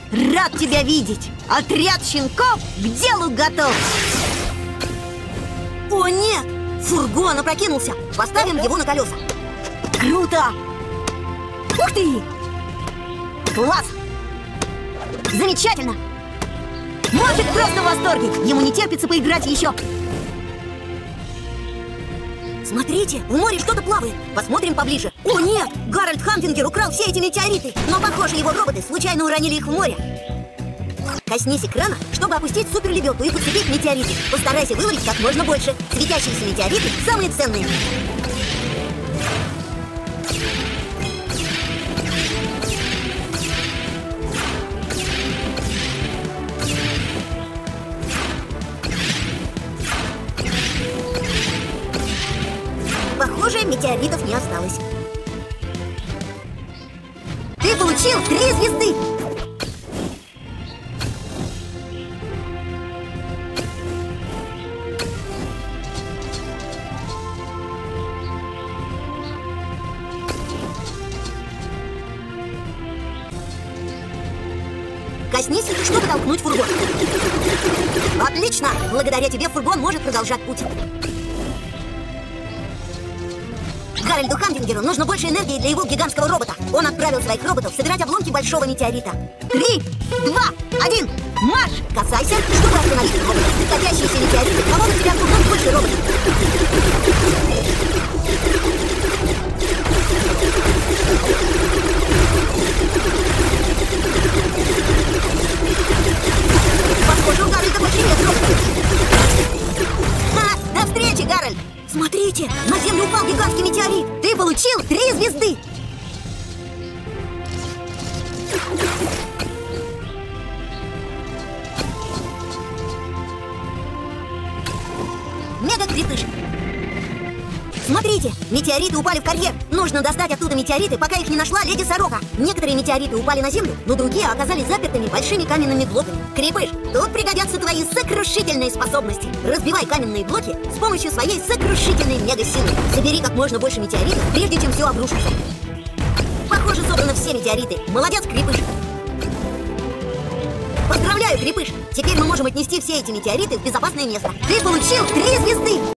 Рад тебя видеть! Отряд щенков к делу готов! О нет! Фургон опрокинулся! Поставим его на колеса! Круто! Ух ты! Класс! Замечательно! Мальчик просто в восторге! Ему не терпится поиграть еще! Смотрите, в море что-то плавает. Посмотрим поближе. О нет, Гарольд Хамфингер украл все эти метеориты. Но, похоже, его роботы случайно уронили их в море. Коснись экрана, чтобы опустить суперлебедку и подцепить метеориты. Постарайся выловить как можно больше. Светящиеся метеориты самые ценные. Похоже, метеоритов не осталось. Ты получил 3 звезды! Коснись, чтобы толкнуть фургон. Отлично! Благодаря тебе фургон может продолжать путь. Гарольду Хамфингеру нужно больше энергии для его гигантского робота. Он отправил своих роботов собирать обломки большого метеорита. 3, 2, 1, марш! Касайся, чтобы остановить робота. Катящиеся метеориты помогут тебе отпугнуть больше роботов. Похоже, у Гарольда больше нет роботов. До встречи, Гарольд! Смотрите, на землю упал гигантский метеорит. Ты получил 3 звезды. Мега-крепыш. Смотрите, метеориты упали в карьер. Нужно достать оттуда метеориты, пока их не нашла леди Сорока. Некоторые метеориты упали на землю, но другие оказались запертыми большими каменными блоками. Крепыш, тут пригодятся твои сокрушительные способности. Разбивай каменные блоки с помощью своей сокрушительной мега-силы. Собери как можно больше метеоритов, прежде чем все обрушится. Похоже, собраны все метеориты. Молодец, Крепыш. Поздравляю, Крепыш. Теперь мы можем отнести все эти метеориты в безопасное место. Ты получил 3 звезды.